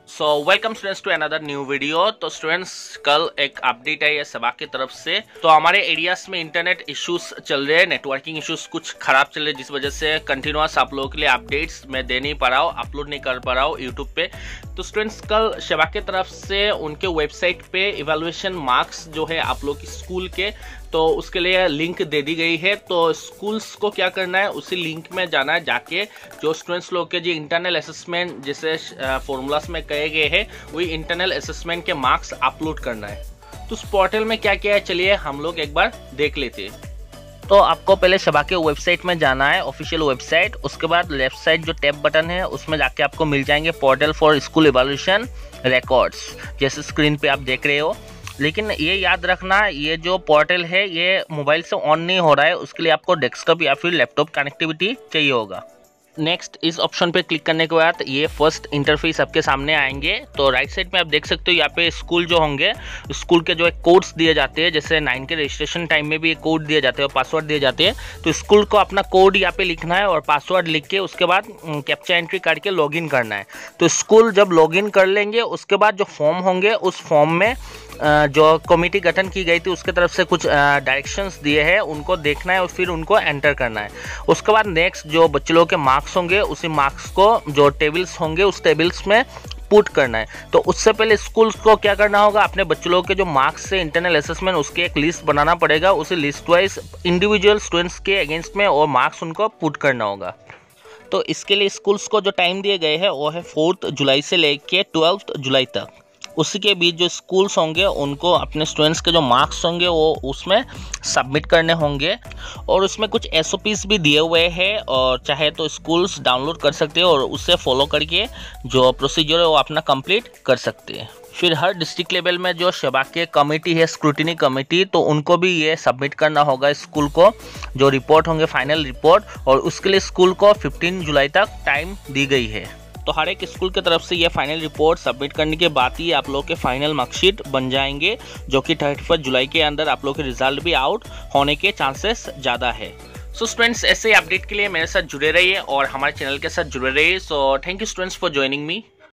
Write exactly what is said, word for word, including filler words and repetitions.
So welcome students to another new video. तो students कल एक अपडेट है ये सेवा की तरफ से। तो हमारे एरियाज में इंटरनेट इश्यूज चल रहे हैं, नेटवर्किंग इश्यूज कुछ खराब चल रहे हैं, जिस वजह से कंटिन्यूअस आप लोगों के लिए अपडेट्स मैं दे नहीं पा रहा हूँ, अपलोड नहीं कर पा रहा हूँ यूट्यूब पे। तो स्टूडेंट्स कल सेवा की तरफ से उनके वेबसाइट पे इवैल्यूएशन मार्क्स जो है आप लोग की स्कूल के, तो उसके लिए लिंक दे दी गई है। तो स्कूल्स को क्या करना है, उसी लिंक में जाना है, जाके जो स्टूडेंट्स लोग के जो इंटरनल असेसमेंट जैसे फॉर्मूलास में कहे गए हैं वही इंटरनल असेसमेंट के मार्क्स अपलोड करना है। तो उस पोर्टल में क्या क्या है चलिए हम लोग एक बार देख लेते हैं। तो आपको पहले सेवा के वेबसाइट में जाना है, ऑफिशियल वेबसाइट। उसके बाद लेफ्ट साइड जो टैब बटन है उसमें जाके आपको मिल जाएंगे portal for school evaluation records, जैसे स्क्रीन पे आप देख रहे हो। लेकिन ये याद रखना, ये जो पोर्टल है ये मोबाइल से ऑन नहीं हो रहा है, उसके लिए आपको डेस्कटॉप या फिर लैपटॉप कनेक्टिविटी चाहिए होगा। नेक्स्ट इस ऑप्शन पे क्लिक करने के बाद ये फर्स्ट इंटरफेस आपके सामने आएंगे। तो राइट साइड में आप देख सकते हो यहाँ पे स्कूल जो होंगे, स्कूल के जो एक कोड्स दिए जाते हैं, जैसे नाइन के रजिस्ट्रेशन टाइम में भी एक कोड दिए जाते हैं और पासवर्ड दिए जाते हैं। तो स्कूल को अपना कोड यहाँ पे लिखना है और पासवर्ड लिख के उसके बाद कैप्चा एंट्री करके लॉगिन करना है। तो स्कूल जब लॉगिन कर लेंगे उसके बाद जो फॉर्म होंगे उस फॉर्म में जो कमेटी गठन की गई थी उसके तरफ से कुछ डायरेक्शंस दिए हैं, उनको देखना है और फिर उनको एंटर करना है। उसके बाद नेक्स्ट जो बच्चे लोगों के मार्क्स होंगे उसी मार्क्स को जो टेबल्स होंगे उस टेबल्स में पुट करना है। तो उससे पहले स्कूल को क्या करना होगा, अपने बच्चों लोगों के जो मार्क्स से इंटरनल असेसमेंट उसकी एक लिस्ट बनाना पड़ेगा, उसी लिस्ट वाइज इंडिविजुअल स्टूडेंट्स के अगेंस्ट में और मार्क्स उनको पुट करना होगा। तो इसके लिए स्कूल्स को जो टाइम दिए गए हैं वो है फोर्थ जुलाई से लेके ट्वेल्थ जुलाई तक। उसी के बीच जो स्कूल्स होंगे उनको अपने स्टूडेंट्स के जो मार्क्स होंगे वो उसमें सबमिट करने होंगे। और उसमें कुछ एस ओ पीज़ भी दिए हुए हैं और चाहे तो स्कूल्स डाउनलोड कर सकते हैं और उससे फॉलो करके जो प्रोसीजर है वो अपना कंप्लीट कर सकते हैं। फिर हर डिस्ट्रिक्ट लेवल में जो सेवा के कमेटी है, स्क्रूटिनी कमेटी, तो उनको भी ये सबमिट करना होगा स्कूल को, जो रिपोर्ट होंगे फाइनल रिपोर्ट, और उसके लिए स्कूल को पंद्रह जुलाई तक टाइम दी गई है। तो हर एक स्कूल की तरफ से ये फाइनल रिपोर्ट सबमिट करने के बाद ही आप लोग के फाइनल मार्कशीट बन जाएंगे, जो कि थर्टी फर्स्ट जुलाई के अंदर आप लोग के रिजल्ट भी आउट होने के चांसेस ज़्यादा है। सो स्टूडेंट्स ऐसे अपडेट के लिए मेरे साथ जुड़े रहिए और हमारे चैनल के साथ जुड़े रहिए। So thank you students for joining me.